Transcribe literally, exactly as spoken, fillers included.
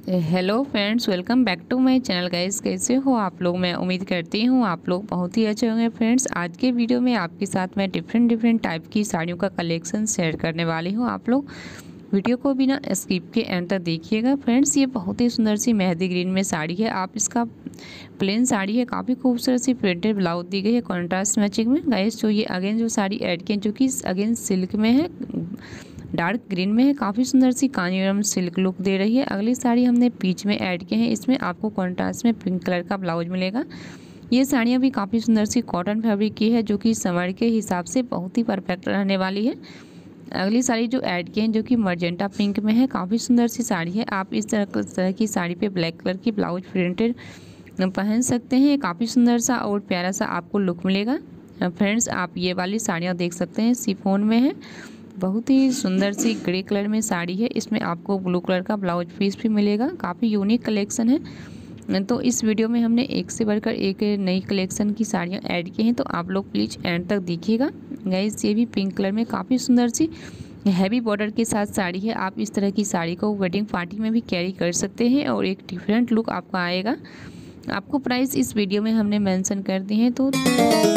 Hello friends, welcome back to my channel guys. कैसे हो आप लोग? मैं उम्मीद करती हूँ आप लोग बहुत ही अच्छे होंगे। फ्रेंड्स, आज के वीडियो में आपके साथ मैं डिफरेंट डिफरेंट टाइप की साड़ियों का कलेक्शन शेयर करने वाली हूँ। आप लोग वीडियो को बिना स्किप के एंड तक देखिएगा। फ्रेंड्स, ये बहुत ही सुंदर सी मेहंदी ग्रीन में साड़ी है। आप इसका प्लेन साड़ी है, काफ़ी खूबसूरत सी प्रिंटेड ब्लाउज दी गई है कॉन्ट्रास्ट मैचिंग में। गाइस, जो ये अगेन जो साड़ी ऐड की है, जो कि अगेन सिल्क में है, डार्क ग्रीन में है, काफ़ी सुंदर सी कांजीवरम सिल्क लुक दे रही है। अगली साड़ी हमने पीच में ऐड की है, इसमें आपको कॉन्ट्रास्ट में पिंक कलर का ब्लाउज मिलेगा। ये साड़ियाँ भी काफ़ी सुंदर सी कॉटन फैब्रिक की है, जो कि समर के हिसाब से बहुत ही परफेक्ट रहने वाली है। अगली साड़ी जो ऐड की है, जो कि मर्जेंटा पिंक में है, काफ़ी सुंदर सी साड़ी है। आप इस तरह तरह की साड़ी पे ब्लैक कलर की ब्लाउज प्रिंटेड पहन सकते हैं। काफ़ी सुंदर सा और प्यारा सा आपको लुक मिलेगा। फ्रेंड्स, आप ये वाली साड़ियाँ देख सकते हैं, शिफॉन में है, बहुत ही सुंदर सी ग्रे कलर में साड़ी है। इसमें आपको ब्लू कलर का ब्लाउज पीस भी मिलेगा। काफ़ी यूनिक कलेक्शन है। तो इस वीडियो में हमने एक से बढ़कर एक नई कलेक्शन की साड़ियाँ ऐड की हैं, तो आप लोग प्लीज़ एंड तक देखिएगा। गाइस, ये भी पिंक कलर में काफ़ी सुंदर सी हैवी बॉर्डर के साथ साड़ी है। आप इस तरह की साड़ी को वेडिंग पार्टी में भी कैरी कर सकते हैं और एक डिफरेंट लुक आपका आएगा। आपको प्राइस इस वीडियो में हमने मेंशन कर दी है, तो